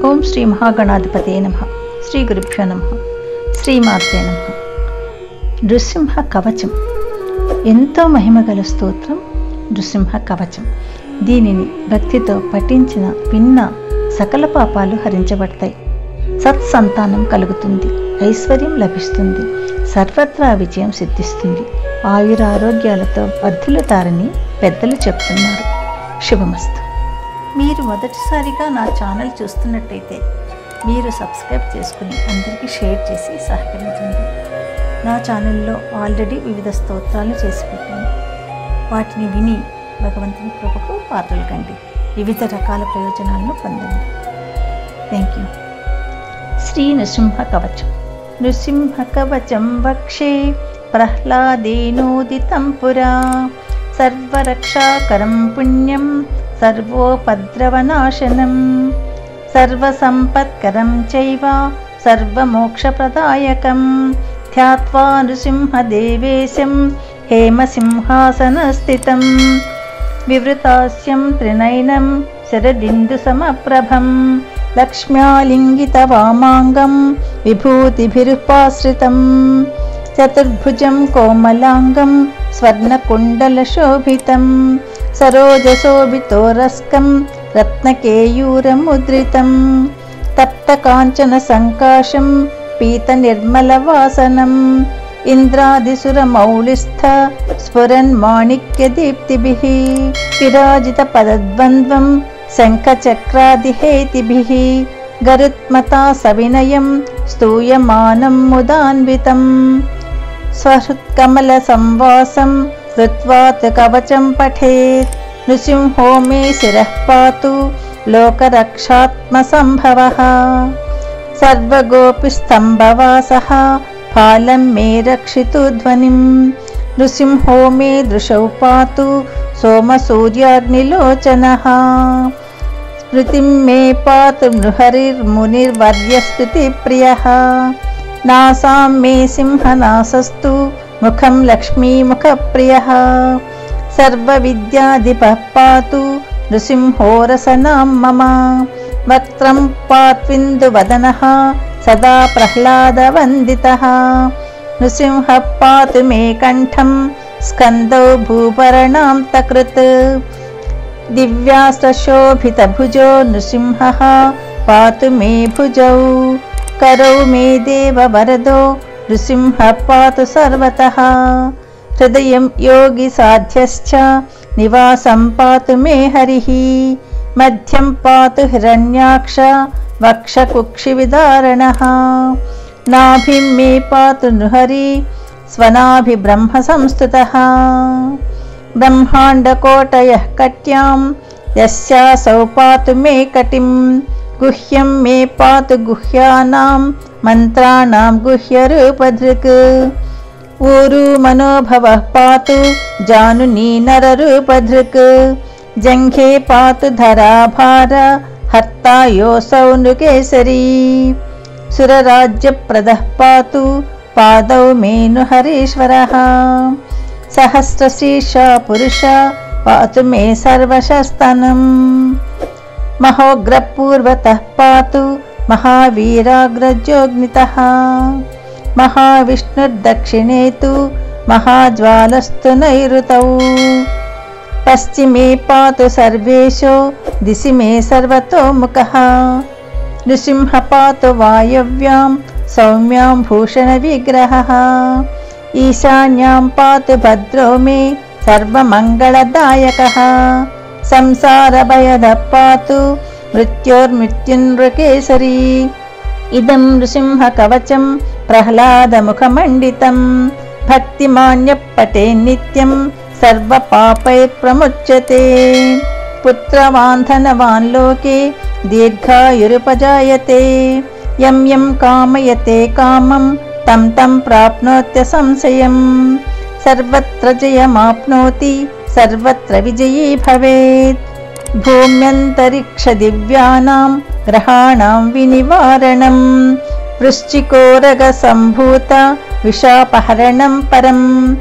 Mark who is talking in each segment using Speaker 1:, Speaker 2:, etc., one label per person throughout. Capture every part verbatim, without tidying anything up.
Speaker 1: ఓం శ్రీ మహాగణాధిపతే నమః. శ్రీ గురుభ్యో నమః. శ్రీమాత్రే నమః. నృసింహ కవచం ఎంతో మహిమగల స్తోత్రం. నృసింహ కవచం దీనిని భక్తితో పఠించిన విన్న సకల పాపాలు హరించబడతాయి. సత్సంతానం కలుగుతుంది, ఐశ్వర్యం లభిస్తుంది, సర్వత్రా విజయం సిద్ధిస్తుంది, ఆయురారోగ్యాలతో వర్ధిల్లుతారని పెద్దలు చెప్తున్నారు. శుభమస్తు. మీరు మొదటిసారిగా నా ఛానల్ చూస్తున్నట్టయితే మీరు సబ్స్క్రైబ్ చేసుకుని అందరికీ షేర్ చేసి సహకరించండి. నా ఛానల్లో ఆల్రెడీ వివిధ స్తోత్రాలు చేసి పెట్టాను. వాటిని విని భగవంతుని కృపకు పాత్రలు కండి, వివిధ రకాల ప్రయోజనాలను పొందండి. Thank you. శ్రీ నృసింహ కవచం. నృసింహ కవచం వక్షే ప్రహ్లాదేనోదితం పురా సర్వరక్షాకరం పుణ్యం సర్వోపద్రవనాశనం సర్వసంపత్కరం చైవ సర్వమోక్షప్రదాయకం ధ్యాత్వా నృసింహదేవేశం హేమసింహాసనస్థితం వివృతాస్యం త్రినయనం శరదిందుసమప్రభం లక్ష్మ్యాలింగితవామాంగం విభూతిభిరుపాశ్రితం చతుర్భుజం కోమలాంగం స్వర్ణకుండలశోభితం సరోజశోభితోరస్కం రత్నకేయూరముద్రితం తప్తకాంచన సంకాశం పీతనిర్మలవాసనం ఇంద్రాదిసురమౌళిస్థ స్ఫురన్మాణిక్యదీప్తిభిః విరాజితపదద్వంద్వం శంఖచక్రాదిహేతిభిః గరుత్మతా సవినయం స్తూయమానం ముదాన్వితం స్వహృత్కమల సంవాసం రుత్వాత్ కవచం పఠేత్ నృసింహో మే శిరః పాతు లోకరక్షాత్మసంభవః సర్వగోపిస్తంభవాసః ఫాలం మే రక్షితు ధ్వనిం నృసింహో మే దృశౌ పాతు సోమసూర్యాగ్నిలోచనః స్మృతిం మే పాతు నృహరిర్మునిర్వర్యస్తుతిప్రియః నాసాం మే సింహనాసస్తు ముఖం లక్ష్మీముఖప్రియః సర్వవిద్యాధిపః పాతు నృసింహోరసనాం మమ వక్త్రం పాత్విందువదనః సదా ప్రహ్లాదవందితః నృసింహః పాతు మే కంఠం స్కందౌ భూపరణాంతకృత్ దివ్యాస్త్రశోభితభుజో నృసింహః పాతు మే భుజౌ కరౌ మే దేవవరదో నృసింహః పాతు సర్వతః హృదయం యోగి సాధ్యశ్చ నివాసం పాతు మే హరిః మధ్యం పాతు హిరణ్యాక్ష వక్షకుక్షివిదారణః నాభిం మే పాతు నృహరి స్వనాభి బ్రహ్మ సంస్థుతః బ్రహ్మాండకోటయః కట్యాం యస్యాసౌ పాతు మే కటిం గుహ్యం మే పాతు గుహ్యానాం మంత్రాణాం గుహ్యరూపధృక్ ఊరు మనోభవః పాతు జానునీ నరరూపధృక్ జంఘే పాతు ధరాభార హర్తా యోసౌ నృకేసరీ సురరాజ్యప్రదః పాతు పాదౌ మే నృహరీశ్వరః సహస్రశీర్ష పురుష పాతు మే సర్వశస్తనం మహోగ్రపూర్వతః పాతు మహావీరాగ్రజోగ్నితః మహావిష్ణుర్దక్షిణే తు మహాజ్వాలస్తు నైరుతౌ పశ్చిమే పాతు సర్వేషో దిశి మే సర్వతోముఖః నృసింహ పాతు వాయవ్యాం సౌమ్యాం భూషణ విగ్రహః ఈశాన్యాం పాతు భద్రో మే సర్వమంగళదాయకః సంసారభయదః పాతు మృత్యోర్మృత్యున్నృకేసరీ ఇదం నృసింహ కవచం ప్రహ్లాదముఖమండితం భక్తిమాన్య పఠే నిత్యం సర్వపాపైర్ప్రముచ్యతే పుత్రవాన్ లోకే దీర్ఘాయురుపజాయతే యం యం కామయతే కామం తం తం ప్రాప్నోత్య సంశయం సర్వత్ర జయమాప్నోతి సర్వత్ర విజయీ భవేత్ భూమ్యంతరిక్ష దివ్యానాం గ్రహాణాం వినివారణం వృశ్చికోరగ సంభూత విషాపహరణం పరం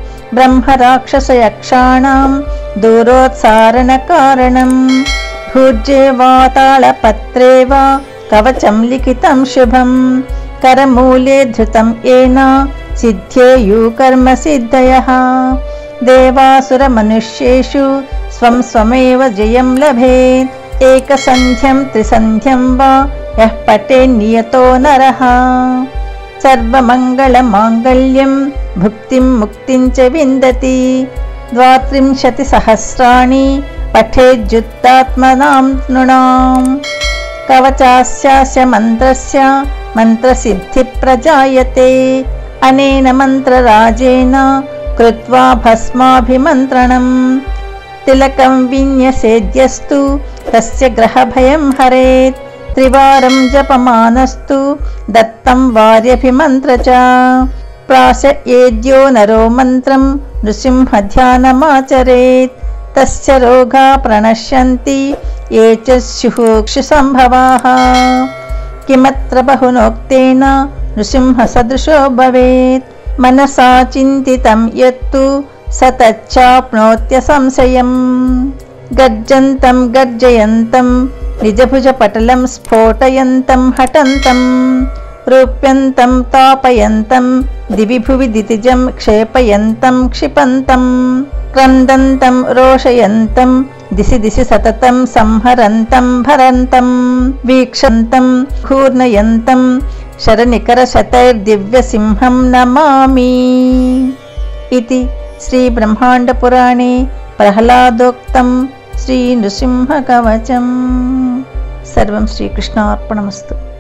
Speaker 1: బ్రహ్మరాక్షసయక్షాణాం దూరోత్సారణ కారణం భూర్జే వాతాళపత్రే వా कवचं लिखितं शुभं करमूले धृतं येन सिद्ध्येयुः कर्मसिद्धयः देवासुरमनुष्येषु स्वं स्वमेव जयं लभेत् एकसन्ध्यं त्रिसन्ध्यं वा यः पठेन्नियतो नरः सर्वमङ्गलमाङ्गल्यं भुक्तिं मुक्तिं च विन्दति द्वात्रिंशतिसहस्राणि पठेज्जुत्तात्मनां नृणाम् कवचास्यास्य मन्त्रस्य मन्त्रसिद्धिप्रजायते अनेन मन्त्रराजेन कृत्वा भस्माभिमन्त्रणम् तिलकं विन्यसेद्यस्तु तस्य ग्रहभयं हरेत् त्रिवारं जपमानस्तु दत्तं वार्यभिमन्त्र च प्राशयेद्यो नरो मन्त्रं नृसिंहध्यानमाचरेत् तस्य रोगा प्रणश्यन्ति ये च स्युः क्षुसम्भवाः किमत्र बहुनोक्तेन नृसिंहसदृशो भवेत् मनसा चिन्तितं यत्तु स तच्चाप्नोत्यसंशयम् गर्जन्तं गर्जयन्तं निजभुजपटलं स्फोटयन्तं हठन्तं रूप्यन्तं तापयन्तं दिवि भुवि दितिजं क्षेपयन्तं क्षिपन्तं क्रन्दन्तं रोषयन्तं दिशि दिशि सततं संहरन्तं भरन्तं वीक्षन्तं घूर्णयन्तं शरनिकरशतैर्दिव्यसिंहं नमामि इति श्रीब्रह्माण्डपुराणे प्रह्लादोक्तं श्रीनृसिंहकवचम्। सर्वं श्रीकृष्णार्पणमस्तु।